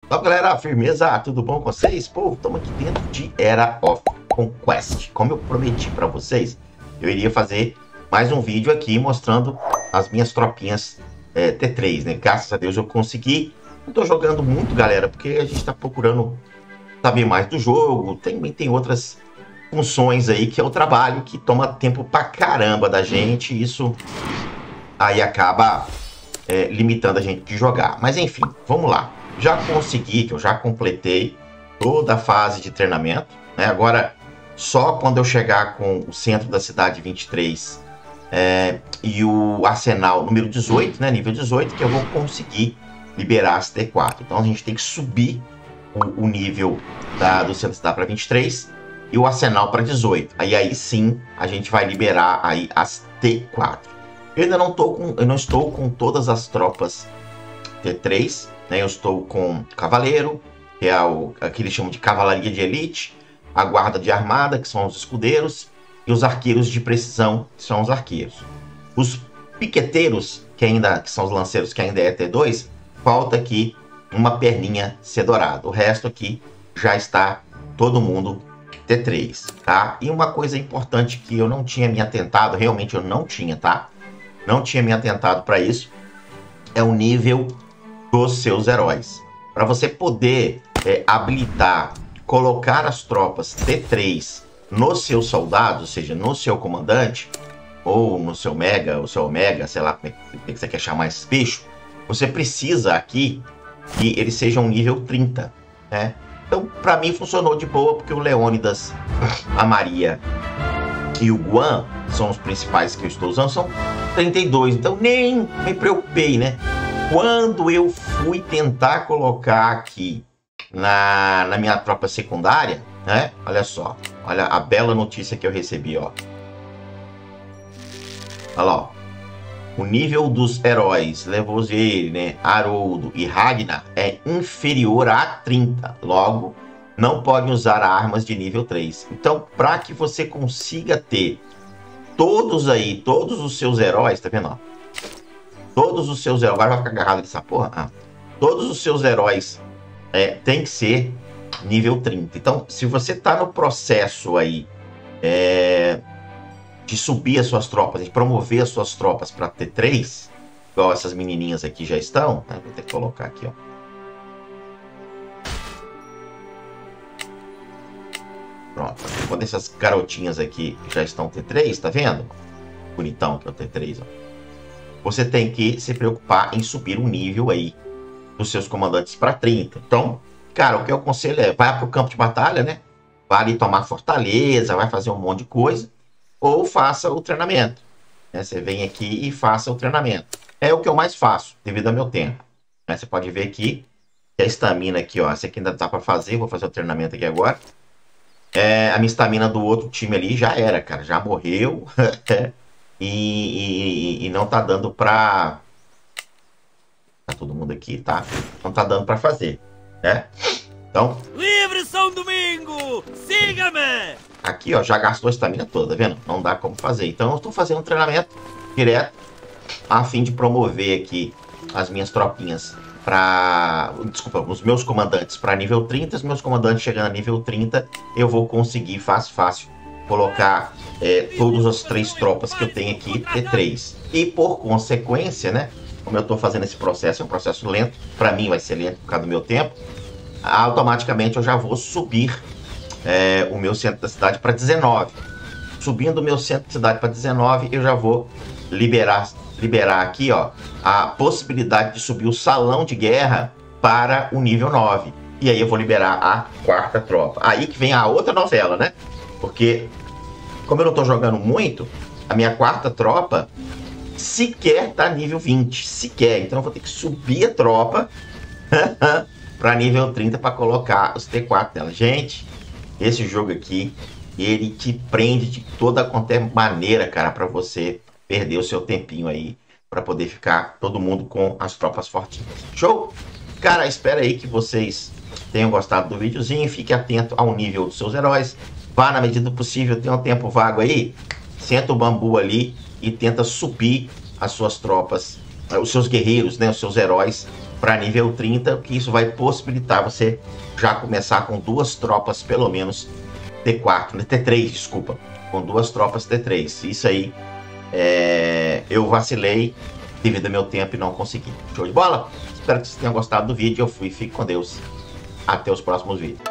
Então, galera, firmeza, tudo bom com vocês? Pô, estamos aqui dentro de Era of Conquest. Como eu prometi para vocês, eu iria fazer mais um vídeo aqui mostrando as minhas tropinhas T3, né? Graças a Deus eu consegui. Não tô jogando muito, galera, porque a gente tá procurando saber mais do jogo. Também tem outras funções aí que é o trabalho que toma tempo pra caramba da gente. Isso aí acaba limitando a gente de jogar. Mas enfim, vamos lá. Já consegui, que eu já completei toda a fase de treinamento, né? Agora, só quando eu chegar com o centro da cidade 23 e o arsenal número 18, né? Nível 18, que eu vou conseguir liberar as T4. Então a gente tem que subir o nível do centro da cidade para 23 e o arsenal para 18. Aí sim a gente vai liberar aí as T4. Eu ainda não estou com todas as tropas T3, né? Eu estou com cavaleiro, que é que eles chamam de cavalaria de elite, a guarda de armada, que são os escudeiros, e os arqueiros de precisão, que são os arqueiros. Os piqueteiros, que são os lanceiros, que ainda é T2, falta aqui uma perninha ser dourada. O resto aqui já está todo mundo T3, tá? E uma coisa importante que eu não tinha me atentado, realmente eu não tinha, tá? Não tinha me atentado para isso, é o nível dos seus heróis. Para você poder habilitar, colocar as tropas T3 nos seus soldados, ou seja, no seu comandante, ou no seu mega, o seu omega, sei lá como é que você quer chamar esse bicho, você precisa aqui que eles sejam nível 30, né? Então, para mim funcionou de boa, porque o Leônidas, a Maria e o Guan são os principais que eu estou usando, são 32, então nem me preocupei, né? Quando eu fui tentar colocar aqui na minha tropa secundária, né? Olha só, olha a bela notícia que eu recebi, ó. Olha lá, ó. O nível dos heróis Levosier, né, Haroldo e Ragnar é inferior a 30. Logo, não podem usar armas de nível 3. Então, para que você consiga ter todos os seus heróis, tá vendo, ó? Todos os seus heróis, agora vai ficar agarrado nessa porra. Todos os seus heróis tem que ser nível 30. Então, se você tá no processo aí de subir as suas tropas, de promover as suas tropas para T3, igual essas menininhas aqui já estão, né? Vou ter que colocar aqui, ó. Pronto. Quando essas garotinhas aqui já estão T3, tá vendo? Bonitão que é o T3, ó. Você tem que se preocupar em subir o nível aí dos seus comandantes para 30. Então, cara, o que eu aconselho é, vai para o campo de batalha, né? Vai ali tomar fortaleza, vai fazer um monte de coisa, ou faça o treinamento, né? Você vem aqui e faça o treinamento. É o que eu mais faço, devido ao meu tempo, né? Você pode ver aqui que a estamina aqui, ó, essa aqui ainda dá para fazer, vou fazer o treinamento aqui agora. A minha estamina do outro time ali já era, cara, já morreu. E não tá dando pra... Tá todo mundo aqui, tá? Não tá dando pra fazer, né? Então... Livre São Domingo! Siga-me! Aqui, ó, já gastou a estamina toda, tá vendo? Não dá como fazer. Então eu estou fazendo um treinamento direto a fim de promover aqui as minhas tropinhas para... Desculpa, os meus comandantes para nível 30. Os meus comandantes chegando a nível 30, eu vou conseguir fácil colocar todas as 3 tropas que eu tenho aqui T3. E por consequência, né? Como eu estou fazendo esse processo, é um processo lento. Para mim vai ser lento por causa do meu tempo. Automaticamente eu já vou subir o meu centro da cidade para 19. Subindo o meu centro da cidade para 19, eu já vou liberar aqui, ó, a possibilidade de subir o salão de guerra para o nível 9. E aí eu vou liberar a 4ª tropa. Aí que vem a outra novela, né? Porque, como eu não tô jogando muito, a minha 4ª tropa sequer tá nível 20. Sequer. Então eu vou ter que subir a tropa para nível 30 para colocar os T4 dela. Gente, esse jogo aqui, ele te prende de toda quanto é maneira, cara, para você perder o seu tempinho aí, para poder ficar todo mundo com as tropas fortinhas. Show? Cara, espero aí que vocês tenham gostado do videozinho. Fique atento ao nível dos seus heróis. Vá na medida do possível, tem um tempo vago aí, senta o bambu ali e tenta subir as suas tropas, os seus guerreiros, né, os seus heróis para nível 30, que isso vai possibilitar você já começar com 2 tropas, pelo menos, T4, né? T3, desculpa, com 2 tropas T3. Isso aí, eu vacilei devido ao meu tempo e não consegui. Show de bola? Espero que vocês tenham gostado do vídeo. Eu fui, fique com Deus. Até os próximos vídeos.